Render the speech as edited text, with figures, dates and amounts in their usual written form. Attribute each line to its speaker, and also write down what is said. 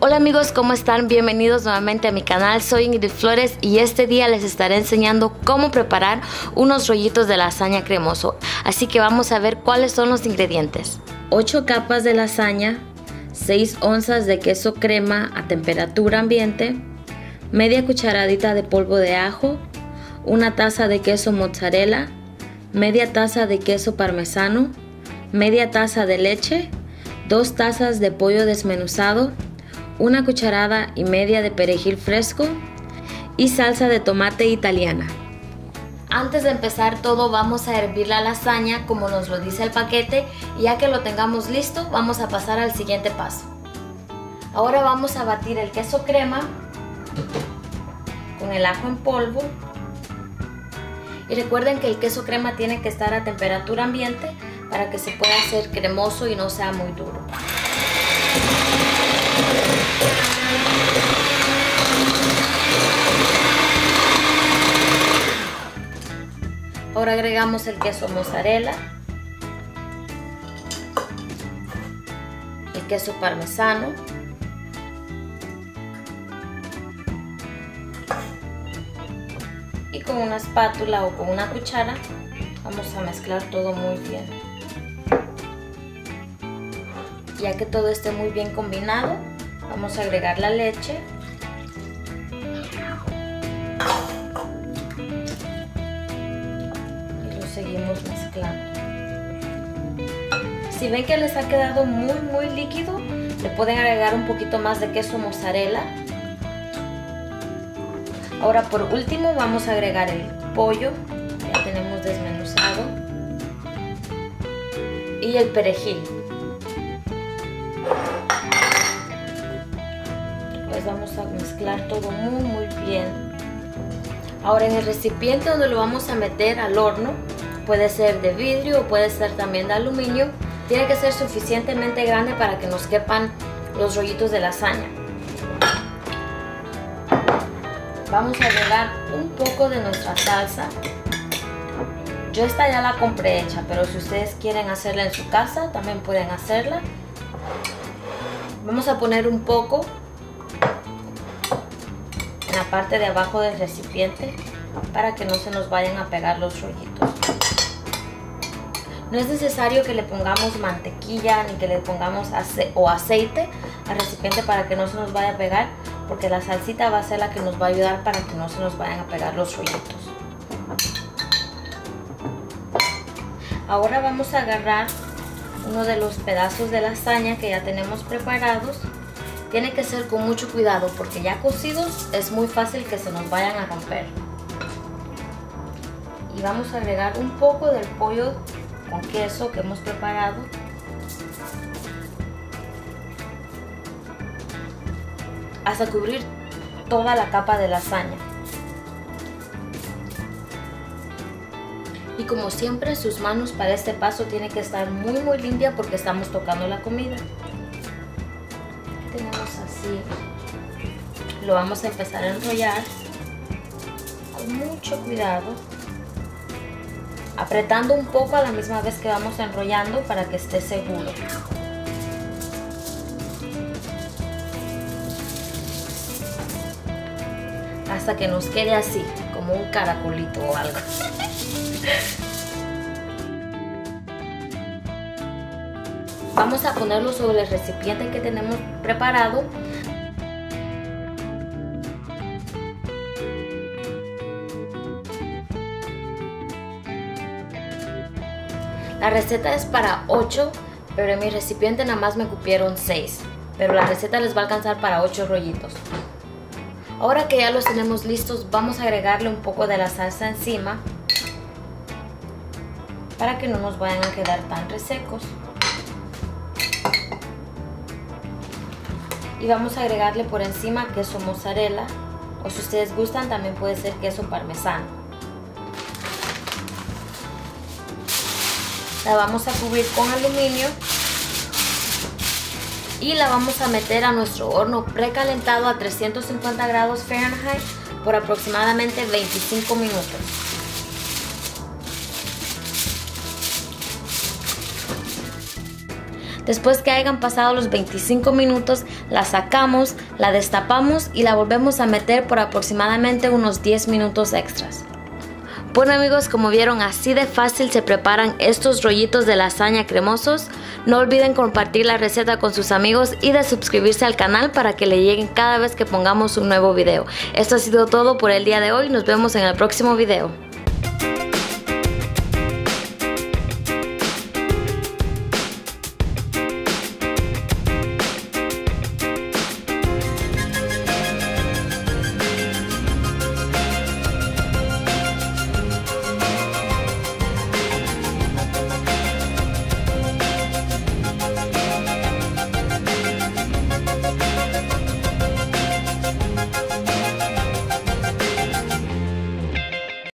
Speaker 1: Hola amigos, ¿cómo están? Bienvenidos nuevamente a mi canal. Soy Ingrid Flores y este día les estaré enseñando cómo preparar unos rollitos de lasaña cremoso. Así que vamos a ver cuáles son los ingredientes. 8 capas de lasaña, 6 onzas de queso crema a temperatura ambiente, media cucharadita de polvo de ajo, una taza de queso mozzarella, media taza de queso parmesano, media taza de leche, 2 tazas de pollo desmenuzado, una cucharada y media de perejil fresco y salsa de tomate italiana. Antes de empezar todo, vamos a hervir la lasaña como nos lo dice el paquete, y ya que lo tengamos listo vamos a pasar al siguiente paso. Ahora vamos a batir el queso crema con el ajo en polvo, y recuerden que el queso crema tiene que estar a temperatura ambiente para que se pueda hacer cremoso y no sea muy duro. Ahora agregamos el queso mozzarella, el queso parmesano, y con una espátula o con una cuchara vamos a mezclar todo muy bien. Ya que todo esté muy bien combinado, vamos a agregar la leche y lo seguimos mezclando. Si ven que les ha quedado muy líquido, le pueden agregar un poquito más de queso mozzarella. Ahora por último vamos a agregar el pollo, ya tenemos desmenuzado, y el perejil. Pues vamos a mezclar todo muy bien. Ahora en el recipiente donde lo vamos a meter al horno, puede ser de vidrio o puede ser también de aluminio, tiene que ser suficientemente grande para que nos quepan los rollitos de lasaña. Vamos a agregar un poco de nuestra salsa. Yo esta ya la compré hecha, pero si ustedes quieren hacerla en su casa también pueden hacerla. Vamos a poner un poco en la parte de abajo del recipiente para que no se nos vayan a pegar los rollitos. No es necesario que le pongamos mantequilla ni que le pongamos aceite al recipiente para que no se nos vaya a pegar, porque la salsita va a ser la que nos va a ayudar para que no se nos vayan a pegar los rollitos. Ahora vamos a agarrar uno de los pedazos de lasaña que ya tenemos preparados. Tiene que ser con mucho cuidado porque ya cocidos es muy fácil que se nos vayan a romper. Y vamos a agregar un poco del pollo con queso que hemos preparado. Hasta cubrir toda la capa de lasaña. Y como siempre, sus manos para este paso tienen que estar muy limpias porque estamos tocando la comida. Tenemos así. Lo vamos a empezar a enrollar con mucho cuidado, apretando un poco a la misma vez que vamos enrollando para que esté seguro. Hasta que nos quede así, como un caracolito o algo. Vamos a ponerlo sobre el recipiente que tenemos preparado. La receta es para 8, pero en mi recipiente nada más me cupieron 6. Pero la receta les va a alcanzar para 8 rollitos. Ahora que ya los tenemos listos, vamos a agregarle un poco de la salsa encima para que no nos vayan a quedar tan resecos. Y vamos a agregarle por encima queso mozzarella, o si ustedes gustan también puede ser queso parmesano. La vamos a cubrir con aluminio y la vamos a meter a nuestro horno precalentado a 350 grados Fahrenheit por aproximadamente 25 minutos. Después que hayan pasado los 25 minutos, la sacamos, la destapamos y la volvemos a meter por aproximadamente unos 10 minutos extras. Bueno amigos, como vieron, así de fácil se preparan estos rollitos de lasaña cremosos. No olviden compartir la receta con sus amigos y de suscribirse al canal para que le lleguen cada vez que pongamos un nuevo video. Esto ha sido todo por el día de hoy, nos vemos en el próximo video.